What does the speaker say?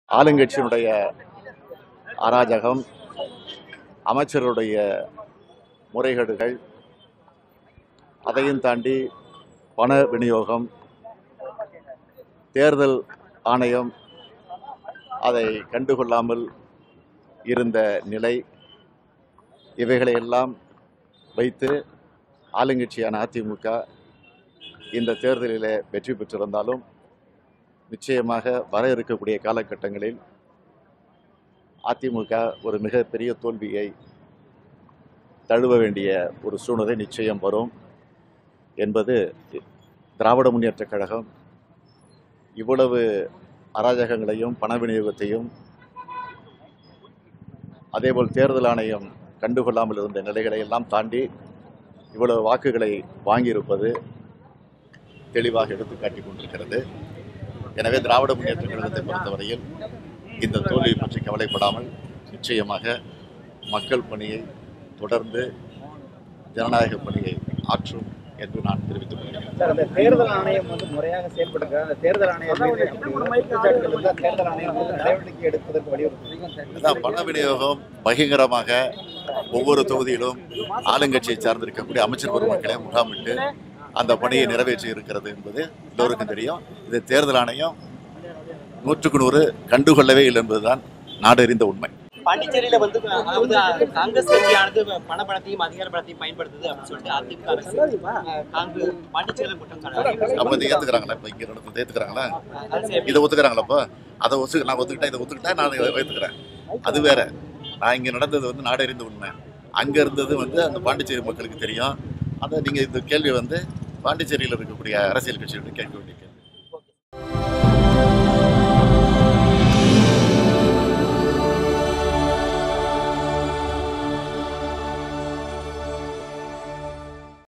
ஆளுங்கட்சியினுடைய அராஜகம், அமைச்சருடைய முறைகேடுகள், அதையும் தாண்டி பண விநியோகம், தேர்தல் ஆணையம் அதை கண்டுகொள்ளாமல் இருந்த நிலை, இவைகளையெல்லாம் வைத்து ஆளுங்கட்சியான அதிமுக இந்த தேர்தலில் வெற்றி பெற்றிருந்தாலும் நிச்சயமாக வர இருக்கக்கூடிய காலகட்டங்களில் அதிமுக ஒரு மிகப்பெரிய தோல்வியை தழுவ வேண்டிய ஒரு சூழ்நிலை நிச்சயம் வரும் என்பது திராவிட முன்னேற்றக் கழகம் இவ்வளவு அராஜகங்களையும் பண விநியோகத்தையும் அதேபோல் தேர்தல் ஆணையம் கண்டுகொள்ளாமல் இருந்த நிலைகளை எல்லாம் தாண்டி இவ்வளவு வாக்குகளை வாங்கியிருப்பது தெளிவாக எடுத்துக்காட்டி கொண்டிருக்கிறது. எனவே திராவிட முன்னேற்றக் கழகத்தை பொறுத்தவரையில் இந்த தோல்வியை பற்றி கவலைப்படாமல் நிச்சயமாக மக்கள் பணியை தொடர்ந்து ஜனநாயக பணியை ஆற்றும் என்று நான் தெரிவித்துக் கொள்கிறேன். தேர்தல் ஆணையம் முறையாக செயல்படுகிற அந்த தேர்தல் ஆணையம் தேர்தல் ஆணையம் நடவடிக்கை எடுப்பதற்கு வலியுறுத்தி பண விநியோகம் பகிரங்கமாக ஒவ்வொரு தொகுதியிலும் ஆளுங்கட்சியை சார்ந்திருக்கக்கூடிய அமைச்சர் பெருமக்களை முகாமிட்டு அந்த பணியை நிறைவேற்றி இருக்கிறது என்பது எல்லோருக்கும் தெரியும். இது தேர்தல் ஆணையம் 100% கண்டுகொள்ளவே இல்லை என்பதுதான் நாடறிந்த உண்மை. பாண்டிச்சேரியில அதாவது காங்கிரஸ் கட்சியானது பணபலத்தையும் அதிகார பலத்தையும் பயன்படுத்துது அப்படின்னு சொல்லிட்டு அதிமுக அரசு பாண்டிச்சேரியில குற்றம் சாட்டுறாங்க. அப்ப இதை ஏத்துக்கிறாங்களா? இப்ப இங்க நடந்தது ஏத்துக்கிறாங்களா? இதை ஒத்துக்கிறாங்களா? அதை நான் ஒத்துக்கிட்டேன், இதை ஒத்துக்கிட்டேன், நான் இதை ஏத்துக்கிறேன். அது வேற. நான் இங்க நடந்தது நாடறிந்த உண்மை. அங்க இருந்தது அந்த பாண்டிச்சேரி மக்களுக்கு தெரியும். அதை நீங்க இந்த கேள்வி பாண்டிச்சேரியில் இருக்கக்கூடிய அரசியல் கட்சிகளுக்கு கேட்க வேண்டிய